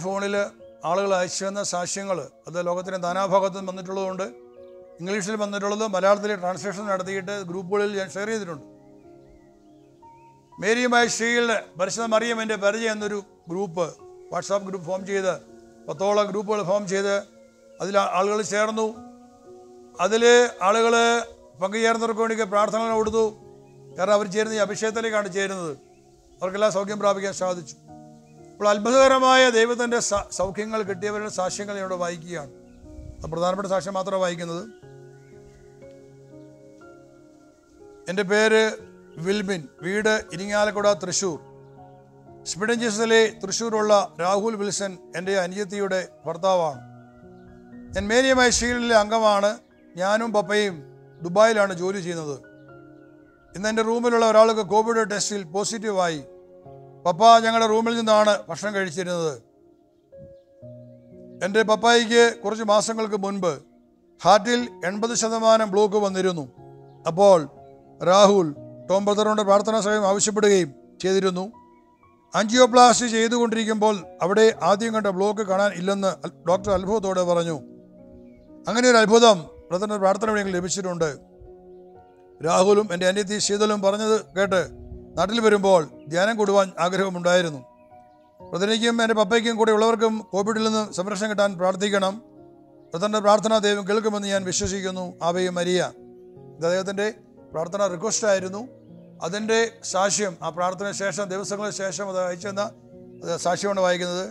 ഫോണിൽ ആളുകൾ അയച്ചു വന്ന സാക്ഷ്യങ്ങൾ അത് ലോകത്തിൻ്റെ നാനാഭാഗത്തും വന്നിട്ടുള്ളതുകൊണ്ട് ഇംഗ്ലീഷിൽ വന്നിട്ടുള്ളത് മലയാളത്തിൽ ട്രാൻസ്ലേഷൻ നടത്തിയിട്ട് ഗ്രൂപ്പുകളിൽ ഞാൻ ഷെയർ ചെയ്തിട്ടുണ്ട്. മേരിയുമായി ഷീൽഡ് പരിശുദ്ധ മറിയമിൻ്റെ പരിചയം എന്നൊരു ഗ്രൂപ്പ്, വാട്സാപ്പ് ഗ്രൂപ്പ് ഫോം ചെയ്ത് 10ഓളം ഗ്രൂപ്പുകൾ ഫോം ചെയ്ത് അതിൽ ആളുകൾ ചേർന്നു. അതിൽ ആളുകൾ പങ്കുചേർന്നവർക്ക് വേണ്ടി പ്രാർത്ഥനകൾ കൊടുത്തു. കാരണം അവർ ചേരുന്ന ഈ അഭിഷേകത്തിലേക്കാണ് ചേരുന്നത്. അവർക്കെല്ലാം സൗഖ്യം പ്രാപിക്കാൻ സാധിച്ചു. അപ്പോൾ അത്ഭുതകരമായ ദൈവത്തിൻ്റെ സൗഖ്യങ്ങൾ കിട്ടിയവരുടെ സാക്ഷ്യങ്ങൾ ഇവിടെ വായിക്കുകയാണ്. അത് പ്രധാനപ്പെട്ട സാക്ഷ്യം മാത്രമാണ് വായിക്കുന്നത്. എൻ്റെ പേര് വിൽബിൻ, വീട് ഇരിങ്ങാലക്കുട, തൃശ്ശൂർ. സ്പിഡൻജീസസിലെ തൃശ്ശൂരുള്ള രാഹുൽ വിൽസൺ എൻ്റെ അനുജത്തിയുടെ ഭർത്താവാണ്. ഞാൻ മേരിയുമായി ഷീൽഡിലെ അംഗമാണ്. ഞാനും പപ്പയും ദുബായിലാണ് ജോലി ചെയ്യുന്നത്. ഇന്ന് എൻ്റെ റൂമിലുള്ള ഒരാൾക്ക് കോവിഡ് ടെസ്റ്റിൽ പോസിറ്റീവായി. പപ്പ ഞങ്ങളുടെ റൂമിൽ നിന്നാണ് ഭക്ഷണം കഴിച്ചിരുന്നത്. എൻ്റെ പപ്പായിക്ക് കുറച്ച് മാസങ്ങൾക്ക് മുൻപ് ഹാർട്ടിൽ 80% ബ്ലോക്ക് വന്നിരുന്നു. അപ്പോൾ രാഹുൽ ടോം ബ്രദറിനോട് പ്രാർത്ഥനാ സഹായം ആവശ്യപ്പെടുകയും ചെയ്തിരുന്നു. ആൻജിയോപ്ലാസ്റ്റി ചെയ്തുകൊണ്ടിരിക്കുമ്പോൾ അവിടെ ആദ്യം കണ്ട ബ്ലോക്ക് കാണാൻ ഇല്ലെന്ന് ഡോക്ടർ അത്ഭുതത്തോടെ പറഞ്ഞു. അങ്ങനെ ഒരു അത്ഭുതം ബ്രദറിൻ്റെ പ്രാർത്ഥന വഴി ലഭിച്ചിട്ടുണ്ട്. രാഹുലും എൻ്റെ അനിയത്തി ശീതലും പറഞ്ഞത് കേട്ട് നാട്ടിൽ വരുമ്പോൾ ധ്യാനം കൂടുവാൻ ആഗ്രഹമുണ്ടായിരുന്നു. ബ്രദറിനും എൻ്റെ പപ്പയ്ക്കും കൂടെ ഉള്ളവർക്കും കോവിഡിൽ നിന്ന് സംരക്ഷണം കിട്ടാൻ പ്രാർത്ഥിക്കണം. ബ്രദറിൻ്റെ പ്രാർത്ഥന ദൈവം കേൾക്കുമെന്ന് ഞാൻ വിശ്വസിക്കുന്നു. ആവേ മരിയ. ഇത് അദ്ദേഹത്തിൻ്റെ പ്രാർത്ഥന റിക്വസ്റ്റായിരുന്നു. അതിൻ്റെ സാക്ഷ്യം ആ പ്രാർത്ഥനയ്ക്ക് ശേഷം ദിവസങ്ങൾക്ക് ശേഷം അത് അയച്ചെന്ന സാക്ഷ്യമാണ് വായിക്കുന്നത്.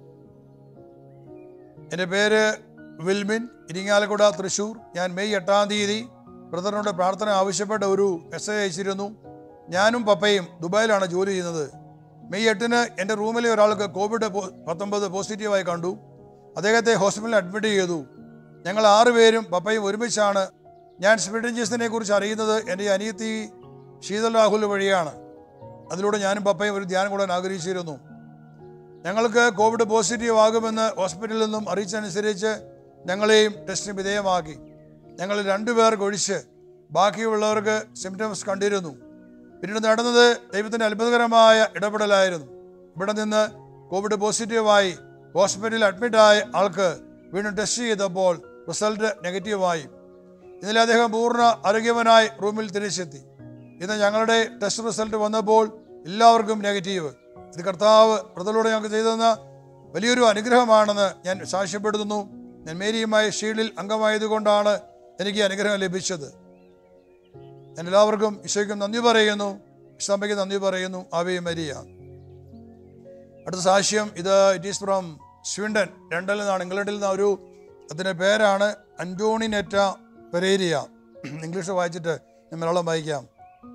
എൻ്റെ പേര് വിൽമിൻ, ഇരിങ്ങാലക്കുട, തൃശ്ശൂർ. ഞാൻ മെയ് 8-ാം തീയതി ബ്രദറിനോട് പ്രാർത്ഥന ആവശ്യപ്പെട്ട ഒരു മെസ്സേജ് അയച്ചിരുന്നു. ഞാനും പപ്പയും ദുബായിലാണ് ജോലി ചെയ്യുന്നത്. മെയ് 8-ന് എൻ്റെ റൂമിലെ ഒരാൾക്ക് COVID-19 പോസിറ്റീവായി കണ്ടു. അദ്ദേഹത്തെ ഹോസ്പിറ്റലിൽ അഡ്മിറ്റ് ചെയ്തു. ഞങ്ങൾ 6 പേരും പപ്പയും ഒരുമിച്ചാണ്. ഞാൻ സ്പിഡൻജീസസിനെ കുറിച്ച് അറിയുന്നത് എൻ്റെ അനിയത്തി ശീതൽ രാഹുൽ വഴിയാണ്. അതിലൂടെ ഞാനും പപ്പയും ഒരു ധ്യാനം കൂടാൻ ആഗ്രഹിച്ചിരുന്നു. ഞങ്ങൾക്ക് കോവിഡ് പോസിറ്റീവ് ആകുമെന്ന് ഹോസ്പിറ്റലിൽ നിന്നും അറിയിച്ചനുസരിച്ച് ഞങ്ങളെയും ടെസ്റ്റിന് വിധേയമാക്കി. ഞങ്ങൾ 2 പേർക്ക് ഒഴിച്ച് ബാക്കിയുള്ളവർക്ക് സിംറ്റംസ് കണ്ടിരുന്നു. പിന്നീട് നടന്നത് ദൈവത്തിൻ്റെ അത്ഭുതകരമായ ഇടപെടലായിരുന്നു. ഇവിടെ നിന്ന് കോവിഡ് പോസിറ്റീവായി ഹോസ്പിറ്റലിൽ അഡ്മിറ്റായ ആൾക്ക് വീണ്ടും ടെസ്റ്റ് ചെയ്തപ്പോൾ റിസൾട്ട് നെഗറ്റീവായി. ഇന്നലെ അദ്ദേഹം പൂർണ്ണ ആരോഗ്യവാനായി റൂമിൽ തിരിച്ചെത്തി. ഇന്ന് ഞങ്ങളുടെ ടെസ്റ്റ് റിസൾട്ട് വന്നപ്പോൾ എല്ലാവർക്കും നെഗറ്റീവ്. ഇത് കർത്താവ് ബ്രദറിലൂടെ ഞങ്ങൾക്ക് ചെയ്തെന്ന വലിയൊരു അനുഗ്രഹമാണെന്ന് ഞാൻ സാക്ഷ്യപ്പെടുത്തുന്നു. ഞാൻ മേരിയുമായി ഷീൽഡിൽ അംഗമായതുകൊണ്ടാണ് എനിക്ക് അനുഗ്രഹം ലഭിച്ചത്. ഞാൻ എല്ലാവർക്കും ഈശോയ്ക്കും നന്ദി പറയുന്നു, ഈശോയ്ക്ക് നന്ദി പറയുന്നു. ആവേ മരിയ. അടുത്ത സാക്ഷ്യം ഇത് ഇറ്റ് ഈസ് ഫ്രം സ്വീഡൻ, ലണ്ടനിൽ നിന്നാണ്, ഇംഗ്ലണ്ടിൽ നിന്ന്. അതിൻ്റെ പേരാണ് അന്റോണിനെറ്റ പെരേരിയ. ഇംഗ്ലീഷ് വായിച്ചിട്ട് ഞാൻ മലയാളം വായിക്കാം.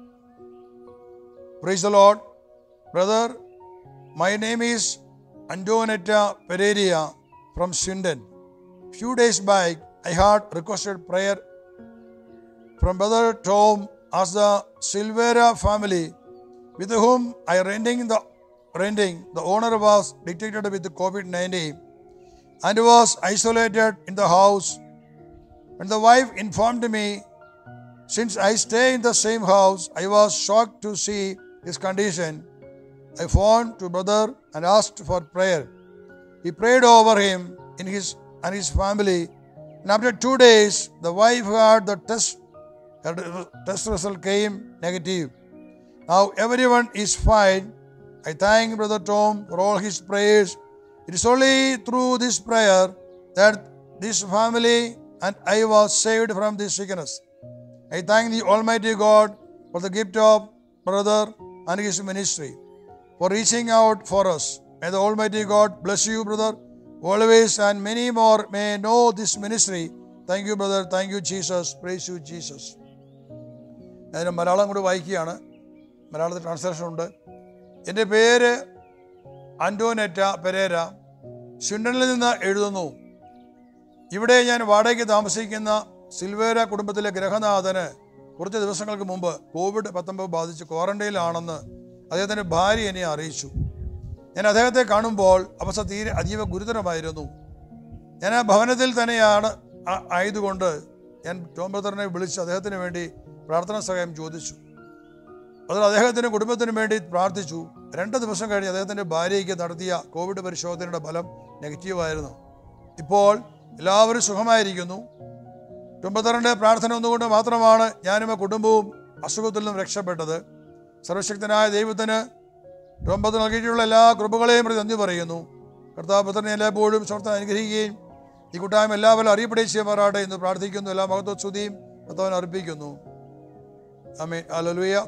Praise the Lord. Brother, my name is Antonetta Pereira from Sweden. Few days back, I had requested prayer from Brother Tom as the Silvera family with whom I renting. The owner was detected with COVID-19 and was isolated in the house. When the wife informed me, since I stay in the same house, I was shocked to see his condition. I phoned to brother and asked for prayer. He prayed over him and his family. And after 2 days, the wife had the test result came negative. Now everyone is fine. I thank Brother Tom for all his prayers. It is only through this prayer that this family and I was saved from this sickness. I thank the Almighty God for the gift of brother and his ministry, for reaching out for us. May the Almighty God bless you, brother, always, and many more may know this ministry. Thank you, brother. Thank you, Jesus. Praise you, Jesus. ഞാൻ മലയാളം കൂടി വായിക്കുകയാണ്. മലയാളത്തിൽ translation ഉണ്ട്. എൻ്റെ പേര് അന്റോനെറ്റ Pereira, സ്വീഡനിൽ നിന്ന് എഴുതുന്നു. ഇവിടെ ഞാൻ വാടകയ്ക്ക് താമസിക്കുന്ന സിൽവേര കുടുംബത്തിലെ ഗൃഹനാഥന് കുറച്ച് ദിവസങ്ങൾക്ക് മുമ്പ് COVID-19 ബാധിച്ച് ക്വാറന്റൈനിലാണെന്ന് അദ്ദേഹത്തിൻ്റെ ഭാര്യ എന്നെ അറിയിച്ചു. ഞാൻ അദ്ദേഹത്തെ കാണുമ്പോൾ അവസ്ഥ അതീവ ഗുരുതരമായിരുന്നു. ഞാൻ ആ ഭവനത്തിൽ തന്നെയാണ് ആയതുകൊണ്ട് ഞാൻ ടോം ബ്രദറിനെ വിളിച്ച് അദ്ദേഹത്തിന് വേണ്ടി പ്രാർത്ഥനാ സഹായം ചോദിച്ചു. അതിൽ അദ്ദേഹത്തിനും കുടുംബത്തിനും വേണ്ടി പ്രാർത്ഥിച്ചു. 2 ദിവസം കഴിഞ്ഞ് അദ്ദേഹത്തിൻ്റെ ഭാര്യയ്ക്ക് നടത്തിയ കോവിഡ് പരിശോധനയുടെ ഫലം നെഗറ്റീവായിരുന്നു. ഇപ്പോൾ എല്ലാവരും സുഖമായിരിക്കുന്നു. ടുംബത്തറിൻ്റെ പ്രാർത്ഥന ഒന്നുകൊണ്ട് മാത്രമാണ് ഞാനും കുടുംബവും അസുഖത്തിൽ നിന്നും രക്ഷപ്പെട്ടത്. സർവശക്തനായ ദൈവത്തിന് ടുംബത്തിൽ നൽകിയിട്ടുള്ള എല്ലാ കൃപകളെയും പ്രതി നന്ദി പറയുന്നു. കർത്താവ് പുത്രനെ എല്ലായ്പ്പോഴും സമർത്ഥം അനുഗ്രഹിക്കുകയും ഈ കൂട്ടായ്മ എല്ലാവരും അറിയപ്പെടുകയും ചെയ്യുമാറാട്ടെ എന്ന് പ്രാർത്ഥിക്കുന്നു. എല്ലാ മഹത്വ സ്തുതിയും കർത്താവിന് അർപ്പിക്കുന്നു. ആമേൻ. ഹല്ലേലൂയ.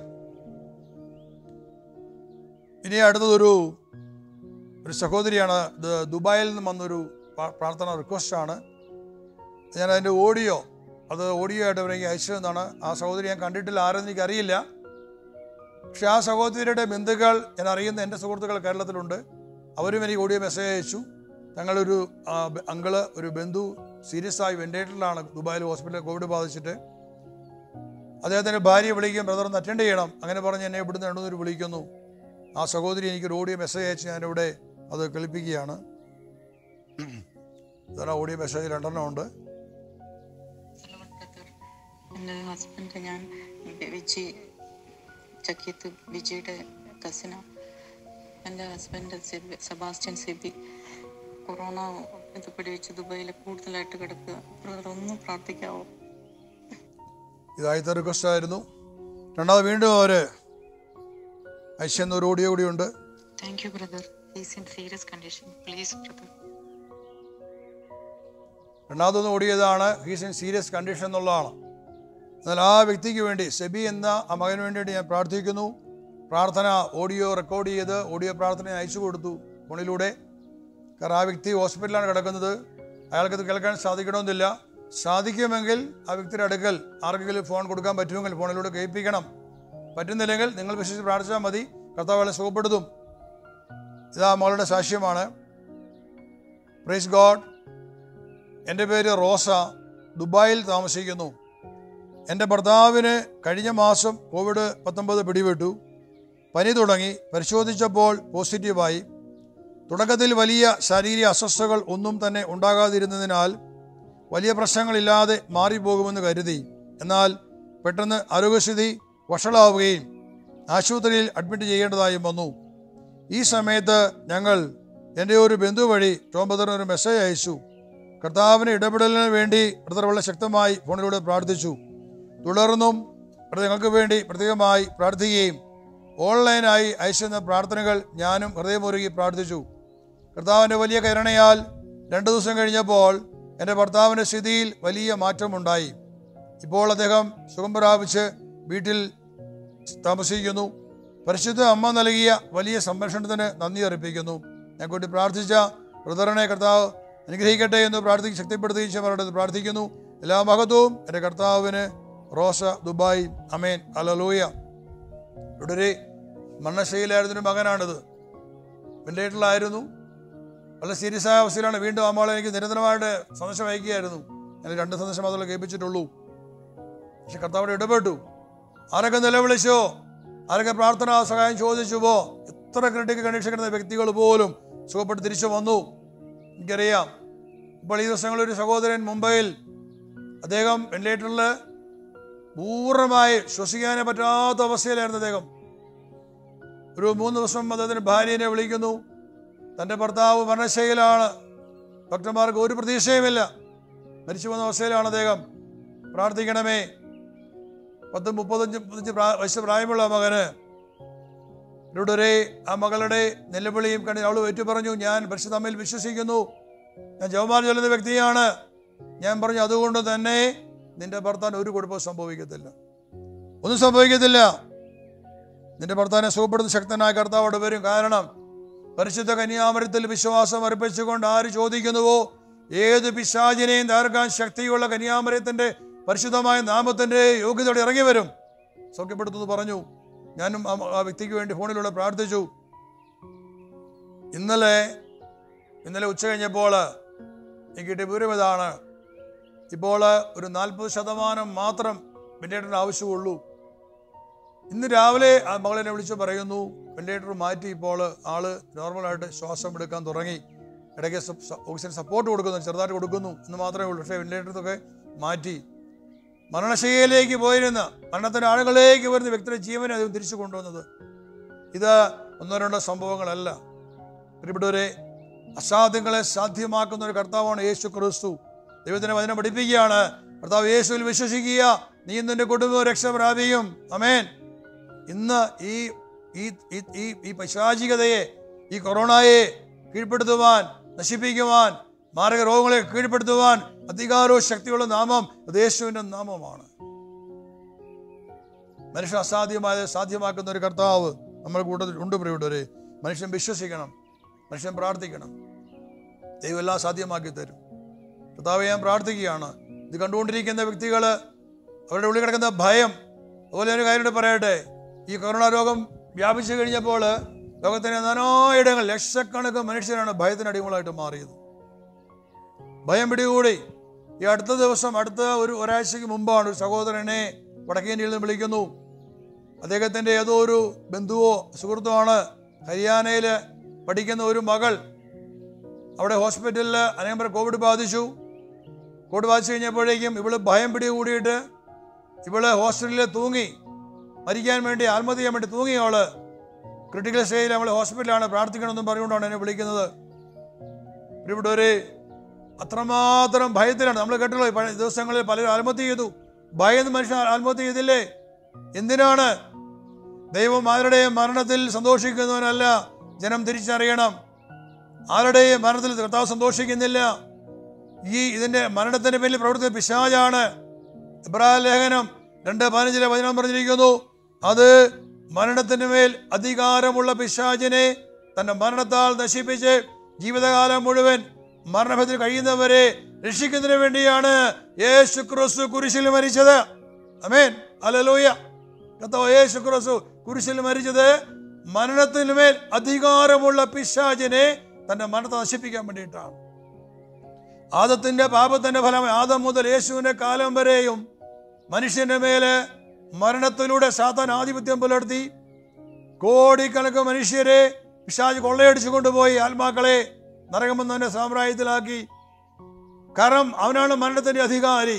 ഇനി അടുത്തതൊരു സഹോദരിയാണ്. ദുബായിൽ നിന്ന് വന്നൊരു പ്രാർത്ഥന റിക്വസ്റ്റാണ്. ഞാൻ അതിൻ്റെ ഓഡിയോ ആയിട്ട് അവരെനിക്ക് അയച്ചതെന്നാണ്. ആ സഹോദരി ഞാൻ കണ്ടിട്ടില്ല, ആരെന്ന് എനിക്കറിയില്ല. പക്ഷെ ആ സഹോദരിയുടെ ബന്ധുക്കൾ ഞാൻ അറിയുന്ന എൻ്റെ സുഹൃത്തുക്കൾ കേരളത്തിലുണ്ട്. അവരും എനിക്ക് ഓഡിയോ മെസ്സേജ് അയച്ചു. തങ്ങളൊരു അങ്കിള്, ഒരു ബന്ധു സീരിയസ് ആയി വെന്റിലേറ്ററിലാണ് ദുബായിൽ ഹോസ്പിറ്റലിൽ കോവിഡ് ബാധിച്ചിട്ട്. അദ്ദേഹത്തിൻ്റെ ഭാര്യയെ വിളിക്കും, ബ്രദറിന് അറ്റൻഡ് ചെയ്യണം അങ്ങനെ പറഞ്ഞ് എന്നെ ഇവിടുന്ന് 2 പേര് വിളിക്കുന്നു. ആ സഹോദരി എനിക്കൊരു ഓഡിയോ മെസ്സേജ് അയച്ച് ഞാനിവിടെ അത് കേൾപ്പിക്കുകയാണ്. ഇതാണ് ഓഡിയോ മെസ്സേജ് 2 ഉണ്ട്. എൻ്റെ ഹസ്ബൻഡ്, ഞാൻ വിജി ചക്കിയത്ത് വിജിയുടെ കസിനാണ്. എൻ്റെ ഹസ്ബൻഡ് സെബാസ്റ്റ്യൻ സിബി കൊറോണ ഇത് പിടിവെച്ച് ദുബായിൽ കൂടുതലായിട്ട് കിടക്കുക. ഒന്ന് പ്രാർത്ഥിക്കാവോ? ഇതാദ്യത്തെ റിക്വസ്റ്റ് ആയിരുന്നു. രണ്ടാമത് വീണ്ടും അവർ അയച്ചെന്ന ഒരു ഓഡിയോ കൂടിയുണ്ട്. Thank you brother, he's in serious condition, please brother. രണ്ടാമതൊന്ന് ഓടിയതാണ് ഹീസ് ഇൻ സീരിയസ് കണ്ടീഷൻ എന്നുള്ളതാണ്. എന്നാൽ ആ വ്യക്തിക്ക് വേണ്ടി, സെബി എന്ന ആ മകന് വേണ്ടിയിട്ട് ഞാൻ പ്രാർത്ഥിക്കുന്നു. പ്രാർത്ഥന ഓഡിയോ റെക്കോർഡ് ചെയ്ത് ഓഡിയോ പ്രാർത്ഥന അയച്ചു കൊടുത്തു ഫോണിലൂടെ. കാരണം ആ വ്യക്തി ഹോസ്പിറ്റലിലാണ് കിടക്കുന്നത്. അയാൾക്കത് കേൾക്കാൻ സാധിക്കണമെന്നില്ല. സാധിക്കുമെങ്കിൽ ആ വ്യക്തിയുടെ അടുക്കൽ ആർക്കെങ്കിലും ഫോൺ കൊടുക്കാൻ പറ്റുമെങ്കിൽ ഫോണിലൂടെ കേൾപ്പിക്കണം. പറ്റുന്നില്ലെങ്കിൽ നിങ്ങൾ വിശ്വസിച്ച് പ്രാർത്ഥിച്ചാൽ മതി, കർത്താവ് അവളെ സുഖപ്പെടുത്തും. ഇതാ മകളുടെ സാക്ഷ്യമാണ്. Praise God. എൻ്റെ പേര് റോസ, ദുബായിൽ താമസിക്കുന്നു. എൻ്റെ ഭർത്താവിന് കഴിഞ്ഞ മാസം COVID-19 പിടിപെട്ടു. പനി തുടങ്ങി. പരിശോധിച്ചപ്പോൾ പോസിറ്റീവായി. തുടക്കത്തിൽ വലിയ ശാരീരിക അസ്വസ്ഥതകൾ ഒന്നും തന്നെ ഉണ്ടാകാതിരുന്നതിനാൽ വലിയ പ്രശ്നങ്ങളില്ലാതെ മാറിപ്പോകുമെന്ന് കരുതി. എന്നാൽ പെട്ടെന്ന് ആരോഗ്യസ്ഥിതി വഷളാവുകയും ആശുപത്രിയിൽ അഡ്മിറ്റ് ചെയ്യേണ്ടതായും വന്നു. ഈ സമയത്ത് ഞങ്ങൾ എൻ്റെ ഒരു ബന്ധു വഴി ടോംബദറിന് ഒരു മെസ്സേജ് അയച്ചു. കർത്താവിൻ്റെ ഇടപെടലിന് വേണ്ടി ബ്രദർ വളരെ ശക്തമായി ഫോണിലൂടെ പ്രാർത്ഥിച്ചു. തുടർന്നും ഞങ്ങൾക്ക് വേണ്ടി പ്രത്യേകമായി പ്രാർത്ഥിക്കുകയും ഓൺലൈനായി അയച്ചുന്ന പ്രാർത്ഥനകൾ ഞാനും ഹൃദയമൊരുക്കി പ്രാർത്ഥിച്ചു. കർത്താവിൻ്റെ വലിയ കരുണയാൽ 2 ദിവസം കഴിഞ്ഞപ്പോൾ എൻ്റെ ഭർത്താവിൻ്റെ സ്ഥിതിയിൽ വലിയ മാറ്റമുണ്ടായി. ഇപ്പോൾ അദ്ദേഹം സുഖം പ്രാപിച്ച് വീട്ടിൽ താമസിക്കുന്നു. പരിശുദ്ധ അമ്മ നൽകിയ വലിയ സംരക്ഷണത്തിന് നന്ദി അർപ്പിക്കുന്നു. ഞങ്ങൾക്ക് വേണ്ടി പ്രാർത്ഥിച്ച ബ്രദറിനെ കർത്താവ് അനുഗ്രഹിക്കട്ടെ എന്ന് ശക്തിപ്പെടുത്തുകയും ചെയ്യാൻ പ്രാർത്ഥിക്കുന്നു. എല്ലാ മഹത്വവും എൻ്റെ കർത്താവിന്. റോസ, ദുബായ്. അമേൻ. ഹല്ലേലൂയ. ഇവിടെ ഒരു മരണശൈലിയായിരുന്നൊരു മകനാണിത്. വെന്റിലേറ്ററിലായിരുന്നു. വളരെ സീരിയസ് ആയ അവസ്ഥയിലാണ്. വീണ്ടും ആ മോളെ എനിക്ക് നിരന്തരമായിട്ട് സന്ദേശം അയക്കുകയായിരുന്നു. ഞാൻ 2 സന്ദേശം മാത്രമേ കേൾപ്പിച്ചിട്ടുള്ളൂ. പക്ഷെ കർത്താവ് ഇടപെട്ടു. ആരൊക്കെ നിലവിളിച്ചോ, ആരൊക്കെ പ്രാർത്ഥനാ സഹായം ചോദിച്ചുവോ, എത്ര ക്രിട്ടിക്കൽ കണ്ടീഷൻ കിടന്ന വ്യക്തികൾ പോലും സുഖപ്പെട്ട് തിരിച്ചു വന്നു. എനിക്കറിയാം. ഇപ്പോൾ ഈ ദിവസങ്ങളിൽ ഒരു സഹോദരൻ മുംബൈയിൽ, അദ്ദേഹം വെന്റിലേറ്ററിൽ പൂർണ്ണമായി ശ്വസിക്കാനേ പറ്റാത്ത അവസ്ഥയിലായിരുന്നു അദ്ദേഹം. ഒരു 3 ദിവസം അദ്ദേഹത്തിൻ്റെ ഭാര്യനെ വിളിക്കുന്നു. തൻ്റെ ഭർത്താവ് മരണശൈലിയിലാണ്, ഡോക്ടർമാർക്ക് ഒരു പ്രതീക്ഷയുമില്ല, മരിച്ചു വന്ന അവസ്ഥയിലാണ് അദ്ദേഹം. പ്രാർത്ഥിക്കണമേ. 35 വയസ്സ് പ്രായമുള്ള മകന് ഇവിടെ ആ മകളുടെ നിലവിളിയും കണ്ട് അവൾ ഏറ്റു പറഞ്ഞു, ഞാൻ പരിശുദ്ധ അമ്മയിൽ വിശ്വസിക്കുന്നു, ഞാൻ ജപമാല ചൊല്ലുന്ന വ്യക്തിയാണ്. ഞാൻ പറഞ്ഞു, അതുകൊണ്ട് തന്നെ നിന്റെ ഭർത്താവിന് ഒരു കുഴപ്പവും സംഭവിക്കത്തില്ല, ഒന്നും സംഭവിക്കത്തില്ല. നിന്റെ ഭർത്താവിനെ സുഖപ്പെടുന്ന ശക്തനായ കർത്താവ് അവിടെ വരും. കാരണം പരിശുദ്ധ കന്യാമരത്തിൽ വിശ്വാസം അർപ്പിച്ചുകൊണ്ട് ആര് ചോദിക്കുന്നുവോ ഏത് പിശാചിനെയും തകർക്കാൻ ശക്തിയുള്ള കന്യാമരത്തിൻ്റെ പരിശുദ്ധമായ നാമത്തിൻ്റെ യോഗ്യതയോടെ ഇറങ്ങി വരും, സൗഖ്യപ്പെടുത്തുന്നു പറഞ്ഞു. ഞാനും ആ വ്യക്തിക്ക് വേണ്ടി ഫോണിലൂടെ പ്രാർത്ഥിച്ചു. ഇന്നലെ ഉച്ച കഴിഞ്ഞപ്പോൾ എനിക്ക് കിട്ടിയ വിവരം ഇതാണ്. ഇപ്പോൾ ഒരു 40% മാത്രം വെന്റിലേറ്ററിന് ആവശ്യമുള്ളൂ. ഇന്ന് രാവിലെ ആ മകളെന്നെ വിളിച്ച് പറയുന്നു, വെന്റിലേറ്റർ മാറ്റി ഇപ്പോൾ ആള് നോർമലായിട്ട് ശ്വാസം എടുക്കാൻ തുടങ്ങി. ഇടയ്ക്ക് ഓക്സിജൻ സപ്പോർട്ട് കൊടുക്കുന്നു, ചെറുതായിട്ട് കൊടുക്കുന്നു എന്ന് മാത്രമേ ഉള്ളൂ. പക്ഷേ വെന്റിലേറ്ററൊക്കെ മാറ്റി. മരണശൈലിയിലേക്ക് പോയിരുന്ന, മരണത്തിൻ്റെ ആളുകളിലേക്ക് വരുന്ന വ്യക്തിയുടെ ജീവനെ അത് തിരിച്ചു കൊണ്ടുവന്നത്. ഇത് ഒന്നോ രണ്ടോ സംഭവങ്ങളല്ല. പ്രിയപ്പെട്ടവരെ, അസാധ്യങ്ങളെ സാധ്യമാക്കുന്ന ഒരു കർത്താവാണ് യേശു ക്രിസ്തു. ദൈവത്തിൻ്റെ വചനം പഠിപ്പിക്കുകയാണ്, കർത്താവ് യേശുവിൽ വിശ്വസിക്കുക, നീ നിന്റെ കുടുംബവും രക്ഷ പ്രാപിക്കും. ആമേൻ. ഇന്ന് ഈ പൈശാചികതയെ, ഈ കൊറോണയെ കീഴ്പ്പെടുത്തുവാൻ, നശിപ്പിക്കുവാൻ, മാരക രോഗങ്ങളെ കീഴ്പ്പെടുത്തുവാൻ അധികാരവും ശക്തിയുള്ള നാമം അത് യേശുവിൻ്റെ നാമമാണ്. മനുഷ്യൻ അസാധ്യമായത് സാധ്യമാക്കുന്ന ഒരു കർത്താവ് നമ്മുടെ കൂട്ടത്തിൽ ഉണ്ട്. പ്രിയപ്പെട്ടവരെ, മനുഷ്യൻ വിശ്വസിക്കണം, മനുഷ്യൻ പ്രാർത്ഥിക്കണം, ദൈവം എല്ലാം സാധ്യമാക്കി തരും. കർത്താവെ, ഞാൻ പ്രാർത്ഥിക്കുകയാണ്, ഇത് കണ്ടുകൊണ്ടിരിക്കുന്ന വ്യക്തികൾ, അവരുടെ ഉള്ളിൽ കിടക്കുന്ന ഭയം. അതുപോലെ ഒരു കാര്യം പറയട്ടെ, ഈ കൊറോണ രോഗം വ്യാപിച്ചു കഴിഞ്ഞപ്പോൾ ലോകത്തിൻ്റെ നാനായിടങ്ങൾ ലക്ഷക്കണക്കിന് മനുഷ്യരാണ് ഭയത്തിന് അടിമകളായിട്ട് മാറിയത്. ഭയം പിടികൂടി. ഈ അടുത്ത ദിവസം, അടുത്ത ഒരാഴ്ചയ്ക്ക് മുമ്പാണ് ഒരു സഹോദരനെ വടക്കേ ഇന്ത്യയിൽ നിന്ന് വിളിക്കുന്നു. അദ്ദേഹത്തിൻ്റെ ഏതോ ഒരു ബന്ധുവോ സുഹൃത്തോ ആണ്. ഹരിയാനയിൽ പഠിക്കുന്ന ഒരു മകൾ അവിടെ ഹോസ്പിറ്റലിൽ അനേകം പേർ കോവിഡ് ബാധിച്ചു. കോവിഡ് ബാധിച്ചു കഴിഞ്ഞപ്പോഴേക്കും ഇവള് ഭയം പിടികൂടിയിട്ട് ഇവള് ഹോസ്പിറ്റലിൽ തൂങ്ങി, മരിക്കാൻ വേണ്ടി, ആത്മഹത്യ ചെയ്യാൻ വേണ്ടി തൂങ്ങി. അവള് ക്രിട്ടിക്കൽ സ്റ്റേജിൽ നമ്മൾ ഹോസ്പിറ്റലാണ്, പ്രാർത്ഥിക്കണമെന്നും പറഞ്ഞുകൊണ്ടാണ് എന്നെ വിളിക്കുന്നത്. ഇവിടൊരു അത്രമാത്രം ഭയത്തിലാണ്. നമ്മൾ കേട്ടല്ലോ, പഴയ ദിവസങ്ങളിൽ പലരും ആത്മഹത്യ ചെയ്തു. ഭയന്ന് മനുഷ്യൻ ആത്മഹത്യ ചെയ്തില്ലേ? എന്തിനാണ്? ദൈവം ആരുടെയും മരണത്തിൽ സന്തോഷിക്കുന്നവനല്ല. ജനം തിരിച്ചറിയണം, ആരുടെയും മരണത്തിൽ കർത്താവ് സന്തോഷിക്കുന്നില്ല. ഇതിന്റെ മരണത്തിന്റെ പേരിൽ പ്രവർത്തിക്കുന്ന പിശാചാണ്. എബ്രായ ലേഖനം 2:15 വചനം പറഞ്ഞിരിക്കുന്നു, അത് മരണത്തിന് മേൽ അധികാരമുള്ള പിശാചിനെ തന്റെ മരണത്താൽ നശിപ്പിച്ച് ജീവിതകാലം മുഴുവൻ മരണഭയത്തിൽ കഴിയുന്നവരെ രക്ഷിക്കുന്നതിന് വേണ്ടിയാണ് യേശു ക്രിസ്തു കുരിശിൽ മരിച്ചത്. ആമേൻ, ഹല്ലേലൂയ. കർത്താവ് യേശു ക്രിസ്തു കുരിശിൽ മരിച്ചത് മരണത്തിന് മേൽ അധികാരമുള്ള പിശാചിനെ തന്റെ മരണത്തെ നശിപ്പിക്കാൻ വേണ്ടിയിട്ടാണ്. ആദത്തിന്റെ പാപത്തിന്റെ ഫലമായി ആദം മുതൽ യേശുവിന്റെ കാലം വരെയും മനുഷ്യന്റെ മേല് മരണത്തിലൂടെ സാത്താൻ ആധിപത്യം പുലർത്തി. കോടിക്കണക്കിന് മനുഷ്യരെ പിശാച് കൊള്ളയടിച്ചു കൊണ്ടുപോയി, ആത്മാക്കളെ നരകമെന്നവന്റെ സാമ്രാജ്യത്തിലാക്കി. കാരണം അവനാണ് മരണത്തിന്റെ അധികാരി.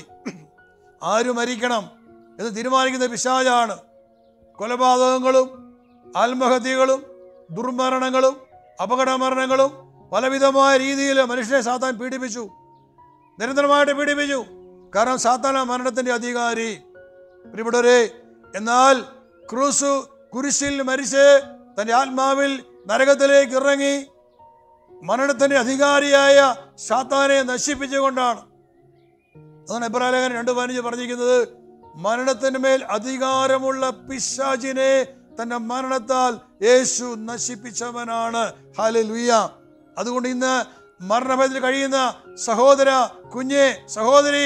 ആര് മരിക്കണം എന്ന് തീരുമാനിക്കുന്ന പിശാചാണ്. കൊലപാതകങ്ങളും ആത്മഹത്യകളും ദുർമരണങ്ങളും അപകടമരണങ്ങളും പലവിധമായ രീതിയിൽ മനുഷ്യനെ സാത്താൻ പീഡിപ്പിച്ചു, നിരന്തരമായിട്ട് പീഡിപ്പിച്ചു. കാരണം സാത്താനാണ് മരണത്തിന്റെ അധികാരി. പ്രിയപ്പെട്ടവരെ, എന്നാൽ ക്രിസ്തു കുരിശിൽ മരിച്ച് തന്റെ ആത്മാവിൽ നരകത്തിലേക്ക് ഇറങ്ങി മരണത്തിന്റെ അധികാരിയായ സാത്താനെ നശിപ്പിച്ചുകൊണ്ടാണ്. അതാണ് എബ്രായ ലേഖനം 2:15 പറഞ്ഞിരിക്കുന്നത്, മരണത്തിന് മേൽ അധികാരമുള്ള പിശാചിനെ തന്റെ മരണത്താൽ യേശു നശിപ്പിച്ചവനാണ്. ഹല്ലേലൂയ. അതുകൊണ്ട് ഇന്ന് മരണഭയത്തിൽ കഴിയുന്ന സഹോദര, കുഞ്ഞെ, സഹോദരി,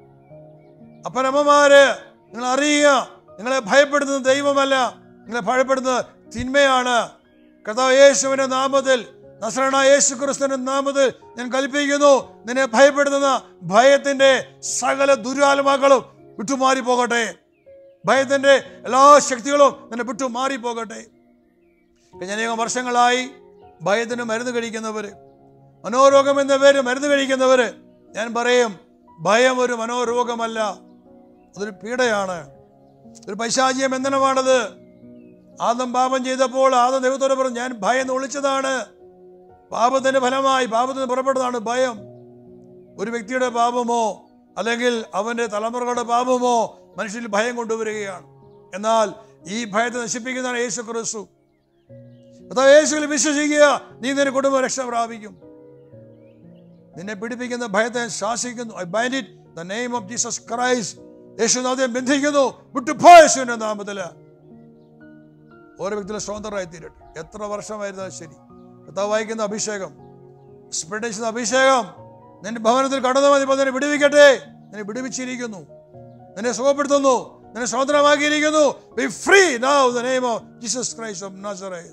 അപ്പനമ്മമാര്, നിങ്ങൾ അറിയുക, നിങ്ങളെ ഭയപ്പെടുന്നത് ദൈവമല്ല, നിങ്ങളെ ഭയപ്പെടുന്നത് തിന്മയാണ്. കർത്താവ് യേശുവിന്റെ നാമത്തിൽ, നസറേയനായ യേശു ക്രിസ്തുവിന്റെ നാമത്തിൽ ഞാൻ കൽപ്പിക്കുന്നു, നിന്നെ ഭയപ്പെടുത്തുന്ന ഭയത്തിന്റെ സകല ദുരാത്മാക്കളും വിട്ടുമാറി പോകട്ടെ. ഭയത്തിന്റെ എല്ലാ ശക്തികളും നിന്നെ വിട്ടുമാറി പോകട്ടെ. കഴിഞ്ഞ അനേകം വർഷങ്ങളായി ഭയത്തിന് മരുന്ന് കഴിക്കുന്നവര്, മനോരോഗം എന്ന പേര് മരുന്ന് കഴിക്കുന്നവര്, ഞാൻ പറയും, ഭയം ഒരു മനോരോഗമല്ല, അതൊരു പീഡയാണ്, ഒരു പൈശാചിക ബന്ധനമാണത്. ആദം പാപം ചെയ്തപ്പോൾ ആദം ദൈവത്തോട് പറഞ്ഞു, ഞാൻ ഭയം ഒളിച്ചതാണ്. പാപത്തിന്റെ ഫലമായി പാപത്തിന് പുറപ്പെട്ടതാണ് ഭയം. ഒരു വ്യക്തിയുടെ പാപമോ അല്ലെങ്കിൽ അവന്റെ തലമുറകളുടെ പാപമോ മനുഷ്യരിൽ ഭയം കൊണ്ടുവരികയാണ്. എന്നാൽ ഈ ഭയത്തെ നശിപ്പിക്കുന്നതാണ് യേശു ക്രിസ്തു. യേശുവിൽ വിശ്വസിക്കുക, നീ നിന്റെ കുടുംബം രക്ഷ പ്രാപിക്കും. നിന്നെ പീഡിപ്പിക്കുന്ന ഭയത്തെ ശാസിക്കുന്നു. I bind it in the name of Jesus Christ. യേശുനാഥനെ ബന്ധിക്കുന്നു. വിട്ടുപോ യേശുവിന്റെ നാമത്തില്. ഓരോ വ്യക്തിയിലും സ്വതന്ത്രരായി തീരട്ടെ. എത്ര വർഷമായിരുന്നാലും ശരി, കർത്താവ് വായിക്കുന്ന അഭിഷേകം, സ്പിരിറ്റ് അഭിഷേകം നിന്റെ ഭവനത്തിൽ കടന്നു വന്നപ്പോൾ നിന്നെ വിടുവിക്കട്ടെ. നിന്നെ വിടുവിച്ചിരിക്കുന്നു, നിന്നെ സുഖപ്പെടുത്തുന്നു, നിന്നെ സ്വതന്ത്രമാക്കിയിരിക്കുന്നു. Be free now in the name of Jesus Christ of Nazareth.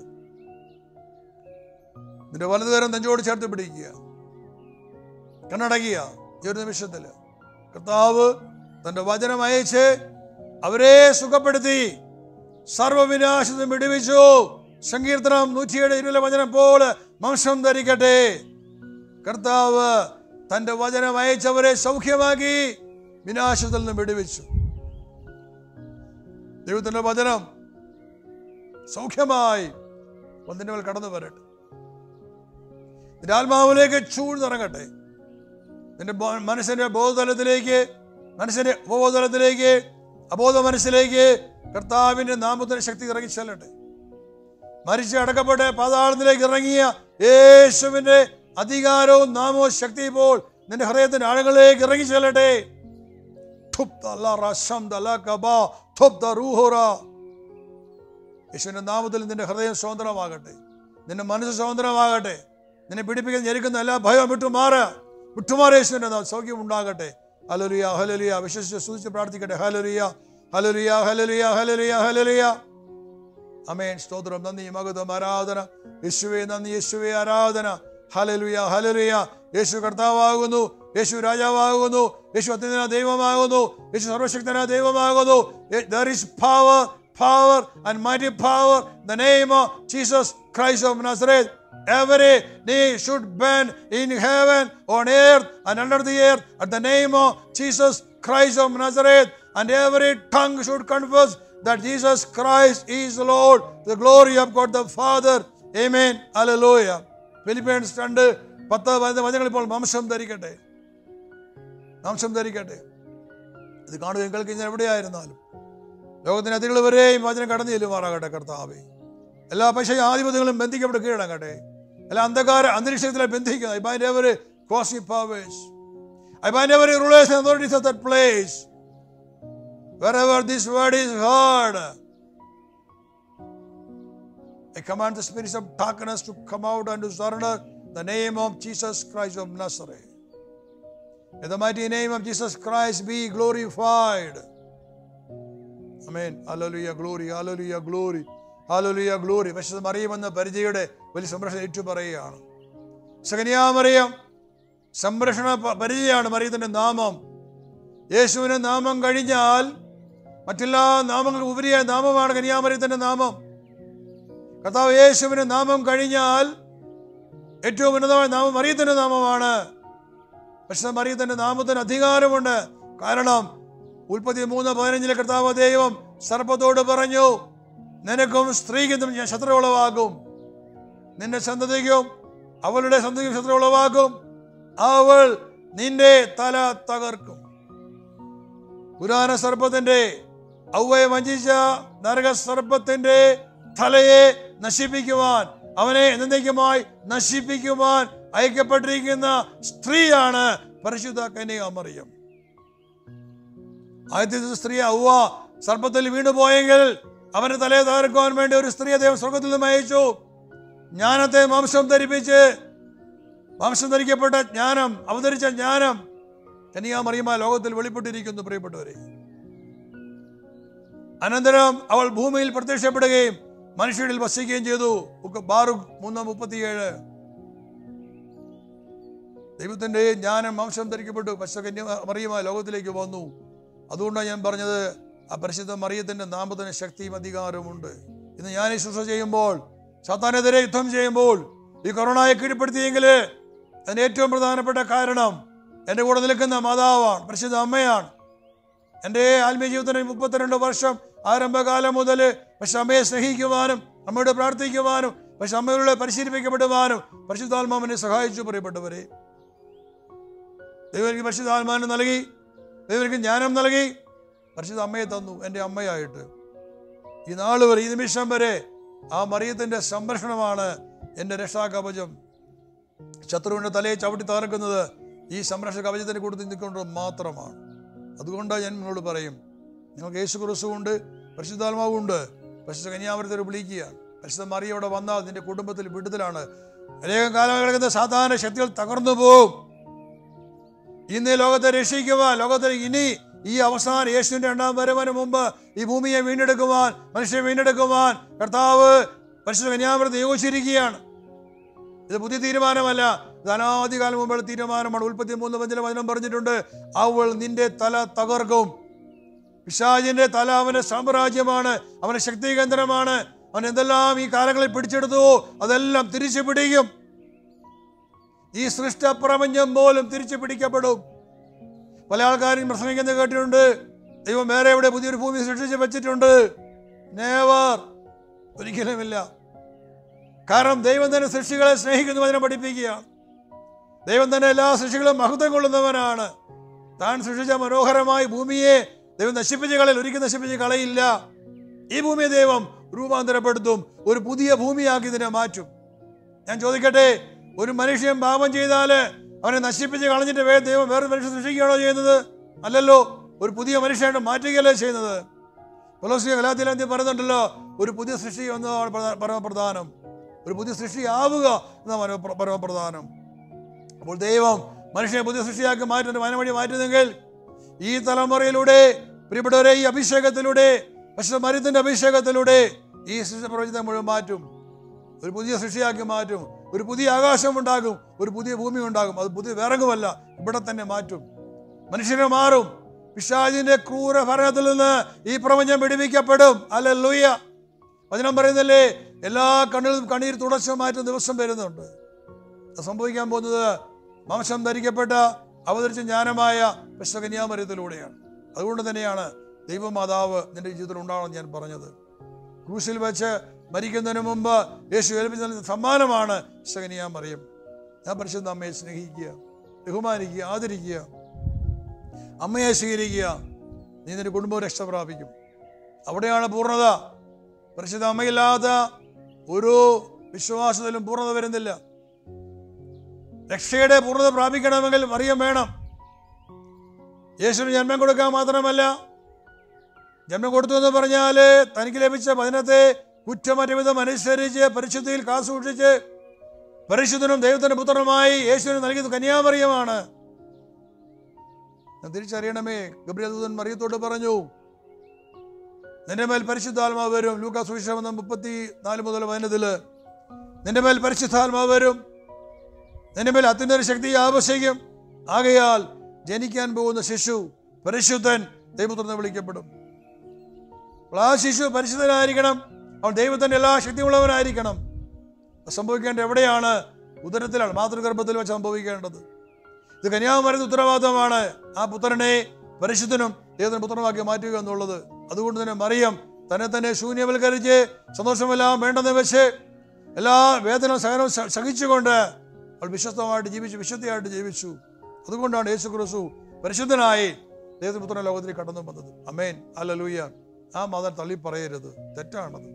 നിന്റെ വലതുകരം നെഞ്ചോട് ചേർത്ത് പിടിക്കുക, കണ്ണടക്കുക. ഈ ഒരു നിമിഷത്തിൽ കർത്താവ് തന്റെ വചനം അയച്ച് അവരെ സുഖപ്പെടുത്തി, സർവവിനാശത്തും വിടുവിച്ചു. സങ്കീർത്തനം 107:20 വചനം പോലെ മാംസം ധരിക്കട്ടെ. കർത്താവ് തന്റെ വചനം അയച്ചവരെ സൗഖ്യമാക്കി, വിനാശത്തിൽ നിന്നും വിടുവിച്ചു. ദൈവത്തിന്റെ വചനം സൗഖ്യമായി ഒന്നിൻ്റെ മേൽ കടന്നു വരട്ടെ. നിന്റെ ആത്മാവിലേക്ക് ചൂഴ്ന്നിറങ്ങട്ടെ. നിന്റെ മനസ്സിന്റെ ബോധതലത്തിലേക്ക്, മനസ്സിന്റെ ഉപബോധതലത്തിലേക്ക്, അബോധ മനസ്സിലേക്ക് കർത്താവിന്റെ നാമത്തിന് ശക്തി ഇറങ്ങി ചെല്ലട്ടെ. മരിച്ച് അടക്കപ്പെട്ട് പാതാളത്തിലേക്ക് ഇറങ്ങിയ യേശുവിന്റെ അധികാരവും നാമവും ശക്തി ഇപ്പോൾ നിന്റെ ഹൃദയത്തിന്റെ ആഴങ്ങളിലേക്ക് ഇറങ്ങി ചെല്ലട്ടെ. യേശുവിന്റെ നാമത്തിൽ നിന്റെ ഹൃദയം സ്വതന്ത്രമാകട്ടെ, നിന്റെ മനസ്സ് സ്വതന്ത്രമാകട്ടെ. നിന്നെ പിടിപ്പിക്കാൻ ഞെരുക്കുന്ന എല്ലാ ഭയവും വിട്ടുമാറ യേശുവിന്റെ സൗഖ്യം ഉണ്ടാകട്ടെ. ഹല്ലേലൂയ, ഹല്ലേലൂയ. വിശ്വസിച്ച് സ്തുതിച്ച് പ്രാർത്ഥിക്കട്ടെ. ഹല്ലേലൂയ, ഹല്ലേലൂയ, ഹല്ലേലൂയ, ഹല്ലേലൂയ, ഹല്ലേലൂയ. ആമേൻ. സ്തോത്രം, നന്ദി, മഹത്വം, ആരാധന യേശുവേ. നന്ദി യേശുവേ, ആരാധന. Hallelujah, hallelujah. യേശു കർത്താവാകുന്നു, യേശു രാജാവാകുന്നു, യേശു അത്യുന്നതനായ ദൈവമാകുന്നു, യേശു സർവശക്തനായ ദൈവമാകുന്നു. There is power and mighty power in the name of Jesus Christ of Nazareth. Every knee should bend in heaven, on earth and under the earth at the name of Jesus Christ of Nazareth, and every tongue should confess that Jesus Christ is Lord, to the glory of God the Father. Amen. Hallelujah. Philippians 2:10 വചനങ്ങൾ ഇപ്പോൾ മാംസം ധരിക്കട്ടെ. ഇത് കാണുകയും കേൾക്കുകയും എവിടെയായിരുന്നാലും ലോകത്തിന് അതികൾ വരെയും വചനം കടന്നു ചെല്ലുമാറാകട്ടെ. കർത്താവേ, എല്ലാ പൈശാചികാധിപത്യങ്ങളും ബന്ധിക്കപ്പെട്ട് കീഴടങ്ങട്ടെ. എല്ലാ അന്ധകാര അന്തരീക്ഷത്തിലെ ബന്ധിക്കുക. I bind every cosmic powers. I bind every rulers and authorities of that place. Wherever this word is heard, I command the spirits of darkness to come out and to surrender the name of Jesus Christ of Nazareth. May the mighty name of Jesus Christ be glorified. Amen. Hallelujah, glory, hallelujah, glory, hallelujah, glory. വിശുദ്ധ മറിയം എന്ന പരിചയയുടെ വലിയ സംരക്ഷണം ഏറ്റു പറയുകയാണ്. കന്യാമറിയം സംരക്ഷണ പരിചയമാണ് മറിയത്തിന്റെ നാമം. യേശുവിന്റെ നാമം കഴിഞ്ഞാൽ മറ്റെല്ലാ നാമങ്ങൾക്കും ഉപരിയായ നാമമാണ് കന്യാമറിയത്തിന്റെ നാമം. കർത്താവ് യേശുവിന്റെ നാമം കഴിഞ്ഞാൽ ഏറ്റവും ഉന്നതമായ നാമം മറിയത്തിന്റെ നാമമാണ്. പക്ഷേ മറിയത്തിന്റെ നാമത്തിന് അധികാരമുണ്ട്. കാരണം ഉൽപ്പത്തി 3:15 കർത്താവ് ദൈവം സർപ്പത്തോട് പറഞ്ഞു, നിനക്കും സ്ത്രീക്കും ഞാൻ ശത്രു ഉളവാക്കും, നിന്റെ സന്തതിക്കും അവളുടെ സന്തതിക്കും ശത്രു ഉളവാക്കും, അവൾ നിന്റെ തല തകർക്കും. പുരാന സർപ്പത്തിന്റെ, ഔവയെ വഞ്ചിച്ച നരക സർപ്പത്തിന്റെ തലയെ നശിപ്പിക്കുവാൻ, അവനെ എന്നേക്കുമായി നശിപ്പിക്കുവാൻ അയക്കപ്പെട്ടിരിക്കുന്ന സ്ത്രീയാണ് പരിശുദ്ധ കന്യകാമറിയം. ആദ്യത്തെ സ്ത്രീ ഔവ സർപ്പത്തിൽ വീണുപോയെങ്കിൽ അവന്റെ തലയെ തകർക്കുവാൻ വേണ്ടി ഒരു സ്ത്രീയെ ദൈവം സ്വർഗത്തിൽ നിന്നും അയച്ചു. ജ്ഞാനത്തെ മാംസം ധരിക്കപ്പെട്ട ജ്ഞാനം, അവതരിച്ച ജ്ഞാനം കന്യകാമറിയമായ ലോകത്തിൽ വെളിപ്പെട്ടിരിക്കുന്നു പ്രിയപ്പെട്ടവരെ. അനന്തരം അവൾ ഭൂമിയിൽ പ്രത്യക്ഷപ്പെടുകയും മനുഷ്യരിൽ വസിക്കുകയും ചെയ്തു. ബാറൂഖ് 3:37. ദൈവത്തിന്റെ ജ്ഞാനം മാംസം ധരിക്കപ്പെട്ടു പരിശുദ്ധ കന്യകാമറിയമായ ലോകത്തിലേക്ക് വന്നു. അതുകൊണ്ടാണ് ഞാൻ പറഞ്ഞത്, ആ പരിശുദ്ധ മറിയത്തിന്റെ നാമത്തിന് ശക്തിയും അധികാരമുണ്ട്. ഇന്ന് ഞാൻ ഈ ശുശ്രൂഷ ചെയ്യുമ്പോൾ, സാത്താനെതിരെ യുദ്ധം ചെയ്യുമ്പോൾ, ഈ കൊറോണയെ കീഴ്പ്പെടുത്തിയെങ്കിൽ അതിന് ഏറ്റവും പ്രധാനപ്പെട്ട കാരണം എൻ്റെ കൂടെ നിൽക്കുന്ന മാതാവാണ്, പരിശുദ്ധ അമ്മയാണ്. എൻ്റെ ആത്മീയ ജീവിതത്തിന് 32 വർഷം ആരംഭകാലം മുതൽ പക്ഷെ അമ്മയെ സ്നേഹിക്കുവാനും അമ്മയോട് പ്രാർത്ഥിക്കുവാനും പക്ഷെ അമ്മയുടെ പരിശീലിപ്പിക്കപ്പെടുവാനും പരിശുദ്ധാത്മാവിനെ സഹായിച്ചു. പ്രിയപ്പെട്ടവരെ, ദൈവം എനിക്ക് പരിശുദ്ധാത്മാവിനെ നൽകി, ദൈവം എനിക്ക് ജ്ഞാനം നൽകി, പരിശുദ്ധ അമ്മയെ തന്നു എൻ്റെ അമ്മയായിട്ട്. ഈ നാൾ വരെ, ഈ നിമിഷം വരെ ആ മറിയത്തിൻ്റെ സംരക്ഷണമാണ് എൻ്റെ രക്ഷാകവചം. ശത്രുവിൻ്റെ തലയെ ചവിട്ടി തകർക്കുന്നത് ഈ സംരക്ഷണ കവചത്തിൻ്റെ കൂട്ടത്തിൽ നിൽക്കൊണ്ട് മാത്രമാണ്. അതുകൊണ്ട് ഞാൻ നിങ്ങളോട് പറയും, നിങ്ങൾക്ക് യേശു ക്രിസ്തുവുണ്ട്, പരിശുദ്ധാത്മാവുണ്ട്. പരിശുദ്ധ കന്യാമറിയത്തെ വിളിക്കുക. പരിശുദ്ധ മറിയം ഇവിടെ വന്നാൽ നിന്റെ കുടുംബത്തിൽ വിടുതലാണ്. അനേകം കാലം കിടക്കുന്ന സാധാരണ ശക്തികൾ തകർന്നു പോകും. ഇന്ന് ലോകത്തെ രക്ഷിക്കുവാൻ, ലോകത്തിൽ ഇനി ഈ അവസാനം യേശുവിന്റെ 2ാം വരവിന് മുമ്പ് ഈ ഭൂമിയെ വീണ്ടെടുക്കുവാൻ, മനുഷ്യരെ വീണ്ടെടുക്കുവാൻ കർത്താവ് പരിശുദ്ധ കന്യാമറിയത്തെ നിയോഗിച്ചിരിക്കുകയാണ്. ഇത് പുതിയ തീരുമാനമല്ല, ഇത് അനാദികാലം മുമ്പുള്ള തീരുമാനമാണ്. ഉൽപ്പത്തി 3:5 വചനം പറഞ്ഞിട്ടുണ്ട്, അവൾ നിന്റെ തല തകർക്കും. പിശാചിന്റെ തല അവന്റെ സാമ്രാജ്യമാണ്, അവന്റെ ശക്തി കേന്ദ്രമാണ്. അവൻ എന്തെല്ലാം ഈ കാലങ്ങളിൽ പിടിച്ചെടുത്തു അതെല്ലാം തിരിച്ചു പിടിക്കും. ഈ സൃഷ്ടപ്രപഞ്ചം പോലും തിരിച്ചു പിടിക്കപ്പെടും. പല ആൾക്കാരും പ്രസംഗിക്കുന്നത് കേട്ടിട്ടുണ്ട്, ദൈവം വേറെ എവിടെ പുതിയൊരു ഭൂമി സൃഷ്ടിച്ച് വെച്ചിട്ടുണ്ട്. നെവർ, ഒരിക്കലുമില്ല. കാരണം ദൈവം തന്നെ സൃഷ്ടികളെ സ്നേഹിക്കുന്നു, അതിനെ പഠിപ്പിക്കുക. ദൈവം തന്നെ എല്ലാ സൃഷ്ടികളും മഹത്വം കൊള്ളുന്നവനാണ്. താൻ സൃഷ്ടിച്ച മനോഹരമായി ഭൂമിയെ ദൈവം നശിപ്പിച്ച് കളയിൽ ഒരിക്കലും നശിപ്പിച്ച് കളയില്ല. ഈ ഭൂമിയെ ദൈവം രൂപാന്തരപ്പെടുത്തും, ഒരു പുതിയ ഭൂമിയാക്കി ഇതിനെ മാറ്റും. ഞാൻ ചോദിക്കട്ടെ, ഒരു മനുഷ്യൻ പാപം ചെയ്താൽ അവനെ നശിപ്പിച്ച് കളഞ്ഞിട്ട് ദൈവം വേറൊരു മനുഷ്യൻ സൃഷ്ടിക്കുകയാണോ ചെയ്യുന്നത്? അല്ലല്ലോ, ഒരു പുതിയ മനുഷ്യനായിട്ട് മാറ്റുകയല്ലേ ചെയ്യുന്നത്. കൊലോസ്യ ഗലാത്യയിൽ പറയുന്നുണ്ടല്ലോ, ഒരു പുതിയ സൃഷ്ടി എന്നതാണ് പരമപ്രധാനം. ഒരു പുതിയ സൃഷ്ടിയാവുക എന്നതാണ് പരമപ്രധാനം. അപ്പോൾ ദൈവം മനുഷ്യനെ പുതിയ സൃഷ്ടിയാക്കി മാറ്റുന്ന വനവഴി മാറ്റുന്നെങ്കിൽ ഈ തലമുറയിലൂടെ, പ്രിയപ്പെട്ടവരെ, ഈ അഭിഷേകത്തിലൂടെ, പക്ഷേ മരുന്നിൻ്റെ അഭിഷേകത്തിലൂടെ ഈ സൃഷ്ടി പ്രവചനം മുഴുവൻ മാറ്റും. ഒരു പുതിയ സൃഷ്ടിയാക്കി മാറ്റും. ഒരു പുതിയ ആകാശം ഉണ്ടാകും, ഒരു പുതിയ ഭൂമി ഉണ്ടാകും. അത് പുതിയ വേറെങ്ങുമല്ല, ഇവിടെ തന്നെ മാറ്റും. മനുഷ്യനെ മാറും. പിശാചിന്റെ ക്രൂര ഭരണത്തിൽ നിന്ന് ഈ പ്രപഞ്ചം വിടുവിക്കപ്പെടും. ഹല്ലേലൂയ. വചനം പറയുന്നല്ലേ, എല്ലാ കണ്ണിലും കണ്ണീർ തുടച്ചു മാറ്റുന്ന ദിവസം വരുന്നുണ്ട്. അത് സംഭവിക്കാൻ പോകുന്നത് മാംസം ധരിക്കപ്പെട്ട അവതരിച്ച ജ്ഞാനമായ കന്യാമറിയത്തിലൂടെയാണ്. അതുകൊണ്ട് തന്നെയാണ് ദൈവമാതാവ് നിന്റെ ജീവിതത്തിൽ ഉണ്ടാവണമെന്ന് ഞാൻ പറഞ്ഞത്. ക്രൂശിൽ വെച്ച് മരിക്കുന്നതിന് മുമ്പ് യേശു ഏൽപ്പിച്ച സമ്മാനമാണ് കന്യാമറിയം. ഞാൻ പരിശുദ്ധ അമ്മയെ സ്നേഹിക്കുക, ബഹുമാനിക്കുക, ആദരിക്കുക, അമ്മയെ സ്വീകരിക്കുക. നീ നിന്റെ കുടുംബം രക്ഷ പ്രാപിക്കും. അവിടെയാണ് പൂർണ്ണത. പരിശുദ്ധ അമ്മയില്ലാത്ത ഒരു വിശ്വാസത്തിലും പൂർണ്ണത വരുന്നില്ല. രക്ഷയുടെ പൂർണ്ണത പ്രാപിക്കണമെങ്കിൽ മറിയം വേണം. യേശുവിന് ജന്മം കൊടുക്കാൻ മാത്രമല്ല, ജന്മം കൊടുത്തു എന്ന് പറഞ്ഞാൽ തനിക്ക് ലഭിച്ച വചനത്തെ കുറ്റമറ്റ വിധം അനുസരിച്ച് പരിശുദ്ധിയിൽ കാസൂക്ഷിച്ച് പരിശുദ്ധനും ദൈവത്തിന്റെ പുത്രനുമായി യേശുവിന് നൽകിയത് കന്യാമറിയമാണ്. തിരിച്ചറിയണമേ. ഗബ്രിയേൽ ദൂതൻ മറിയത്തോട് പറഞ്ഞു, നിന്റെ മേൽ പരിശുദ്ധാത്മാവ് വരും. ലൂക്കാ സുവിശേഷം 34 മുതൽ 15 നിന്റെ മേൽ പരിശുദ്ധാത്മാവ് വരും, നിന്റെ മേൽ അത്യുന്നത ശക്തി ആവശ്യിക്കും. ആകയാൽ ജനിക്കാൻ പോകുന്ന ശിശു പരിശുദ്ധൻ, ദൈവപുത്രൻ എന്ന് വിളിക്കപ്പെടും. ആ ശിശു പരിശുദ്ധനായിരിക്കണം. അവൻ ദൈവത്തിന്റെ എല്ലാ ശക്തിയുള്ളവനായിരിക്കണം. സംഭവിക്കേണ്ടത് എവിടെയാണ്? ഉദരത്തിലാണ്, മാതൃഗർഭത്തിൽ വെച്ച് സംഭവിക്കേണ്ടത്. ഇത് കന്യാകുമാരിയുടെ ഉത്തരവാദിത്തമാണ്. ആ പുത്രനെ പരിശുദ്ധനും ദൈവത്തിന്റെ പുത്രനുമാക്കി മാറ്റുക എന്നുള്ളത്. അതുകൊണ്ട് തന്നെ മറിയം തന്നെ ശൂന്യവൽക്കരിച്ച് സന്തോഷമെല്ലാം വേണ്ടെന്ന് വെച്ച് എല്ലാ വേദനയും സഹനവും സഹിച്ചുകൊണ്ട് അവൾ വിശ്വസ്തമായിട്ട് ജീവിച്ചു, വിശുദ്ധിയായിട്ട് ജീവിച്ചു. അതുകൊണ്ടാണ് യേശു ക്രിസ്തു പരിശുദ്ധനായി ദൈവത്തിന്റെ പുത്രനെ ലോകത്തിൽ കടന്നു വന്നത്. ആമേൻ, ഹല്ലേലൂയ. ആ മതം തള്ളി പറയരുത്, തെറ്റാണത്.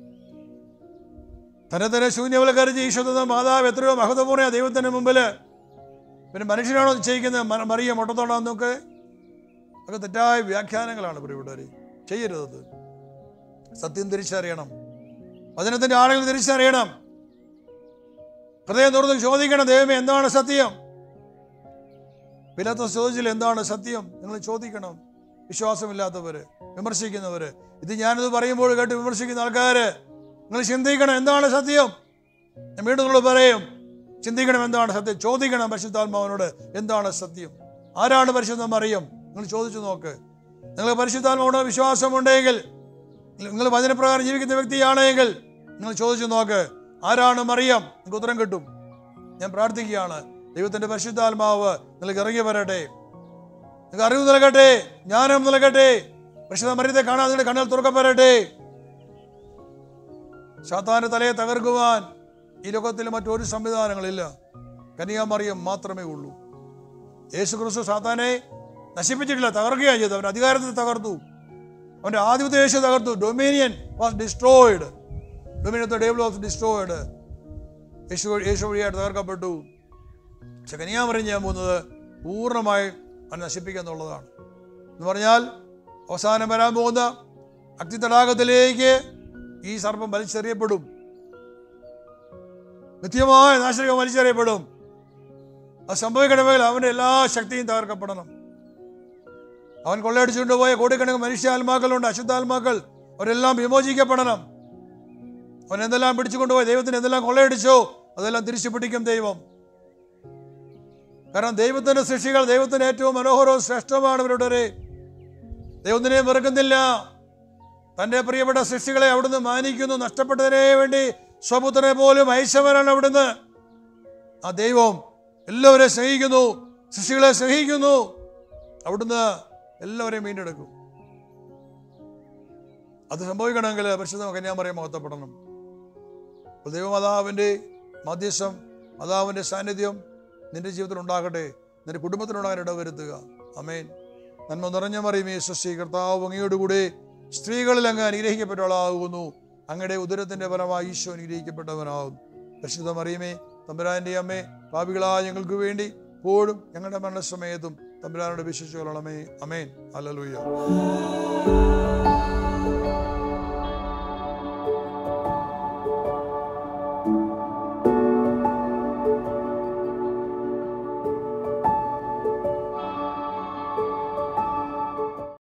തന്നെ ശൂന്യവൽക്കരിച്ച് ഈശ്വര മാതാവ് എത്രയോ മഹത്വപൂർണ്ണ ദൈവത്തിന്റെ മുമ്പില്. പിന്നെ മനുഷ്യനാണോ നിശ്ചയിക്കുന്നത് മറിയം ഒട്ടത്തോടാന്നൊക്കെ? അതൊക്കെ തെറ്റായ വ്യാഖ്യാനങ്ങളാണ് പ്രിയപ്പെട്ടവരെ. ചെയ്യരുത്. സത്യം തിരിച്ചറിയണം. വചനത്തിന്റെ ആളുകൾ തിരിച്ചറിയണം. ഹൃദയം തുറന്ന് ചോദിക്കണം, ദൈവമേ എന്താണ് സത്യം? പിലാത്തോസ് ചോദിച്ചില്ല എന്താണ് സത്യം? നിങ്ങൾ ചോദിക്കണം. വിശ്വാസമില്ലാത്തവര്, വിമർശിക്കുന്നവര്, ഇത് ഞാനിത് പറയുമ്പോൾ കേട്ട് വിമർശിക്കുന്ന ആൾക്കാര്, നിങ്ങൾ ചിന്തിക്കണം എന്താണ് സത്യം. ഞാൻ വീണ്ടും നിങ്ങൾ പറയും, ചിന്തിക്കണം എന്താണ് സത്യം. ചോദിക്കണം പരിശുദ്ധാത്മാവിനോട് എന്താണ് സത്യം. ആരാണ് പരിശുദ്ധ മറിയം? നിങ്ങൾ ചോദിച്ചു നോക്ക്. നിങ്ങൾ പരിശുദ്ധാത്മാവിനോട് വിശ്വാസമുണ്ടെങ്കിൽ, നിങ്ങൾ വചനപ്രകാരം ജീവിക്കുന്ന വ്യക്തിയാണെങ്കിൽ നിങ്ങൾ ചോദിച്ചു നോക്ക്, ആരാണ് മറിയം? നിങ്ങൾക്ക് ഉത്തരം കിട്ടും. ഞാൻ പ്രാർത്ഥിക്കുകയാണ്, ദൈവത്തിന്റെ പരിശുദ്ധാത്മാവ് നിങ്ങൾക്ക് ഇറങ്ങി വരട്ടെ, നിങ്ങൾക്ക് അറിവ് നൽകട്ടെ, ജ്ഞാനം നൽകട്ടെ. പരിശുദ്ധ മറിയത്തെ കാണാൻ നിങ്ങളുടെ കണ്ണുകൾ തുറക്കപ്പെടട്ടെ. സാത്താന്റെ തലയെ തകർക്കുവാൻ ഈ ലോകത്തിൽ മറ്റൊരു സംവിധാനങ്ങളില്ല. കന്യാമറിയം മാത്രമേ ഉള്ളൂ. യേശു ക്രിസ്തു സാത്താനെ നശിപ്പിച്ചിട്ടില്ല, തകർക്കുകയാണ് ചെയ്തത്. അവൻ്റെ അധികാരത്തെ തകർത്തു, അവൻ്റെ ആധിപത്യ യേശു തകർത്തു. Dominion was destroyed. Dominion of the devil was destroyed. യേശു വഴിയായിട്ട് തകർക്കപ്പെട്ടു. പക്ഷെ കന്യാമറിയം ചെയ്യാൻ പോകുന്നത് പൂർണ്ണമായി അവൻ നശിപ്പിക്കുക എന്നുള്ളതാണ്. എന്ന് പറഞ്ഞാൽ അവസാനം വരാൻ പോകുന്ന അഗ്നിതടാകത്തിലേക്ക് ഈ സർപ്പം വലിച്ചെറിയപ്പെടും. നിത്യമായ നാശകം വലിച്ചെറിയപ്പെടും. അത് സംഭവിക്കണമെങ്കിൽ അവൻ്റെ എല്ലാ ശക്തിയും തകർക്കപ്പെടണം. അവൻ കൊള്ളയടിച്ചുകൊണ്ട് പോയ കോടിക്കണക്കിന് മനുഷ്യാത്മാക്കളുണ്ട്, അശുദ്ധാത്മാക്കൾ, അവരെല്ലാം വിമോചിക്കപ്പെടണം. അവൻ എന്തെല്ലാം പിടിച്ചുകൊണ്ടുപോയി, ദൈവത്തിന് എന്തെല്ലാം കൊള്ളയടിച്ചോ അതെല്ലാം തിരിച്ചു പിടിക്കും ദൈവം. കാരണം ദൈവത്തിന്റെ സൃഷ്ടികൾ ദൈവത്തിന് ഏറ്റവും മനോഹരവും ശ്രേഷ്ഠമാണ്. ഇവരുടെ ദൈവത്തിനെയും വെറുക്കുന്നില്ല. തൻ്റെ പ്രിയപ്പെട്ട സൃഷ്ടികളെ അവിടുന്ന് മാനിക്കുന്നു. നഷ്ടപ്പെട്ടതിനെ വേണ്ടി സ്വപുത്രനെ പോലും അയച്ചവരാണ് അവിടുന്ന്. ആ ദൈവം എല്ലാവരെയും സ്നേഹിക്കുന്നു, സൃഷ്ടികളെ സ്നേഹിക്കുന്നു. അവിടുന്ന് എല്ലാവരെയും വീണ്ടെടുക്കും. അത് സംഭവിക്കണമെങ്കിൽ പരിശുദ്ധ കന്യാമറിയം മഹത്വപ്പെടണം. ദൈവമാതാവിൻ്റെ മധ്യസ്ഥം, മാതാവിൻ്റെ സാന്നിധ്യം നിന്റെ ജീവിതത്തിൽ ഉണ്ടാകട്ടെ, നിന്റെ കുടുംബത്തിനുണ്ടാകാൻ ഇടവരുത്തുക. ആമേൻ. നന്മ നിറഞ്ഞ മറിയമേ സ്വസ്തി, കർത്താവ് അങ്ങയോടുകൂടെ സ്ത്രീകളിൽ അങ്ങ് അനുഗ്രഹിക്കപ്പെട്ടവളാകുന്നു. അങ്ങയുടെ ഉദരത്തിൻ്റെ ഫലമായി ഈശോ അനുഗ്രഹിക്കപ്പെട്ടവനാകുന്നു. പരിശുദ്ധ മറിയമേ തമ്പുരാൻ്റെ അമ്മേ, പാപികളായ ഞങ്ങൾക്ക് വേണ്ടി ഇപ്പോഴും ഞങ്ങളുടെ മരണസമയത്തും തമ്പുരാനോട് വിശ്വസിച്ചു കൊള്ളണമേ. ആമേൻ. ഹല്ലേലൂയ.